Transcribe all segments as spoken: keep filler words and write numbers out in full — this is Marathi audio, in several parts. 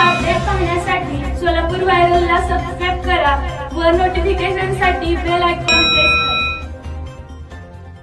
अपडेट पाहण्यासाठी सोलापूर व्हायरलला सबस्क्राइब करा व नोटिफिकेशनसाठी बेल आयकॉन प्रेस करा।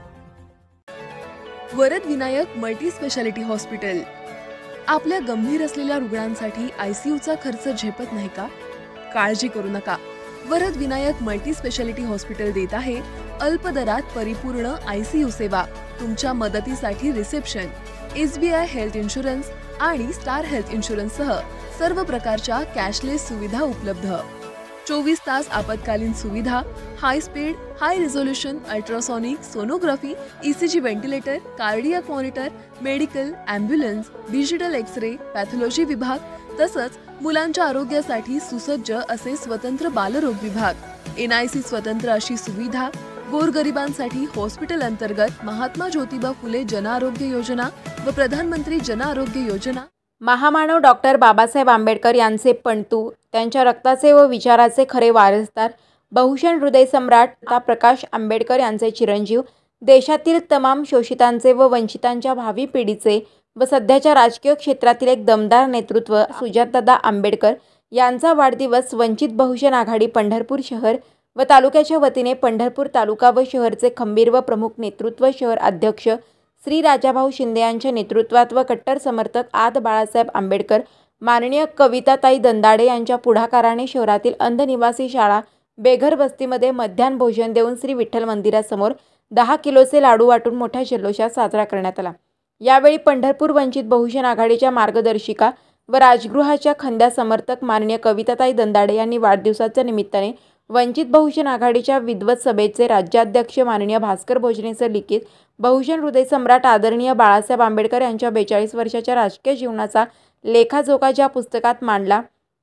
Varad Vinayak multi speciality hospital आपल्या गंभीर असलेल्या रुग्णांसाठी आयसीयूचा खर्च झेपत नाही का? काळजी करू नका। Varad Vinayak multi speciality hospital देत आहे अल्प दरात परिपूर्ण आयसीयू सेवा। तुमच्या मदतीसाठी रिसेप्शन, एसबीआय हेल्थ इन्शुरन्स आणि स्टार हेल्थ इन्शुरन्स सह सर्व प्रकारच्या कॅशलेस सुविधा उपलब्ध। चोवीस तास आपत्कालीन सुविधा, high speed, high resolution ultrasonic sonography, ECG ventilator, cardiac monitor, medical, ambulance, digital X-ray, pathology विभाग तसंच मुलांच्या आरोग्यासाठी सुसज्ज असे स्वतंत्र बालरोग विभाग। एनआयसी स्वतंत्र अशी सुविधा। गोरगरिबांसाठी हॉस्पिटल अंतर्गत महात्मा ज्योतिबा फुले जन आरोग्य योजना व प्रधानमंत्री जन आरोग्य योजना। महामानव डॉक्टर बाबासाहेब आंबेडकर यांचे पणतू, त्यांच्या रक्ताचे व विचाराचे खरे वारसदार, बहुजन हृदय सम्राट प्रकाश आंबेडकर यांचे चिरंजीव, देशातील तमाम शोषितांचे व वंचितांच्या भावी पिढीचे व सध्याच्या राजकीय क्षेत्रातील एक दमदार नेतृत्व सुजातदादा आंबेडकर यांचा वाढदिवस वंचित बहुजन आघाडी पंढरपूर शहर व तालुक्याच्या वतीने पंढरपूर तालुका व शहरचे खंबीर व प्रमुख नेतृत्व, शहर अध्यक्ष श्री राजाभाऊ शिंदे यांच्या नेतृत्वात व कट्टर समर्थक आद बाळासाहेब आंबेडकर, माननीय कविताताई दंदाडे यांच्या पुढाकाराने शहरातील अंध निवासी शाळा बेघर वस्तीमध्ये मध्याह्न भोजन देऊन श्री विठ्ठल मंदिरासमोर दहा किलोचे लाडू वाटून मोठ्या जल्लोषात साजरा करण्यात आला। यावेळी पंढरपूर वंचित बहुजन आघाडीच्या मार्गदर्शिका व राजगृहाच्या खंद्या समर्थक माननीय कविताताई दंदाडे यांनी वाढदिवसाच्या निमित्ताने वंचित बहुजन आघाडीच्या विद्वत सभेचे राज्याध्यक्ष माननीय भास्कर भोजनेसर लिखित बहुजन हृदय सम्राट आदरणीय बाळासाहेब आंबेडकर यांच्या बेचाळीस वर्षाच्या राजकीय जीवनाचा लेखाजोखा ज्या पुस्तकात मांडला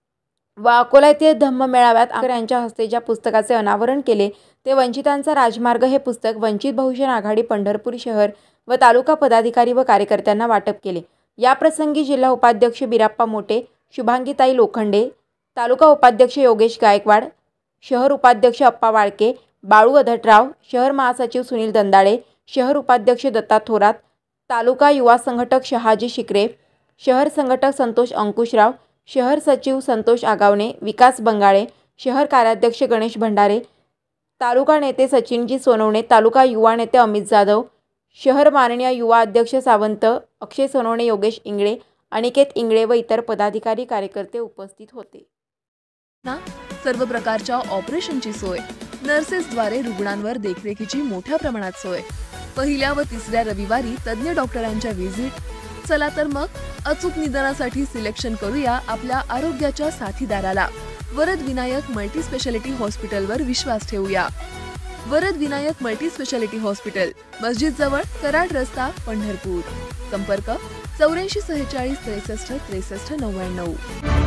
व अकोला येथील धम्म मेळाव्यात आंबेडकर यांच्या हस्ते ज्या पुस्तकाचे अनावरण केले ते वंचितांचा राजमार्ग हे पुस्तक वंचित बहुजन आघाडी पंढरपूर शहर व तालुका पदाधिकारी व कार्यकर्त्यांना वाटप केले। या प्रसंगी जिल्हा उपाध्यक्ष बिराप्पा मोटे, शुभांगीताई लोखंडे, तालुका उपाध्यक्ष योगेश गायकवाड, शहर उपाध्यक्ष अप्पा वाळके, बाळू अधटराव, शहर महासचिव सुनील दंदाडे, शहर उपाध्यक्ष दत्ता थोरात, तालुका युवा संघटक शहाजी शिकरे, शहर संघटक संतोष अंकुशराव, शहर सचिव संतोष आगावणे, विकास बंगाळे, शहर कार्याध्यक्ष गणेश भंडारे, तालुका नेते सचिनजी सोनवणे, तालुका युवा नेते अमित जाधव, शहर माननीय युवा अध्यक्ष सावंत, अक्षय सोनवणे, योगेश इंगळे, अनिकेत इंगळे व इतर पदाधिकारी कार्यकर्ते उपस्थित होते। सर्व प्रकारच्या ऑपरेशनची सोय, नर्सेसद्वारे रुग्णांवर देखरेखीची मोठ्या प्रमाणात सोय, पहिल्या व तिसऱ्या रविवारी तज्ञ डॉक्टरांच्या व्हिजिट। चला तर मग अचूक निदानासाठी सिलेक्शन करूया आपल्या आरोग्याच्या साथीदाराला। वरद विनायक मल्टी स्पेशालिटी हॉस्पिटलवर विश्वास ठेवूया। Varad Vinayak multi speciality hospital, मस्जिद जवळ, कराड रस्ता, पंढरपूर। संपर्क चौऱ्याऐंशी सेहेचाळीस त्रेसष्ट त्रेसष्ट नव्याण्णव।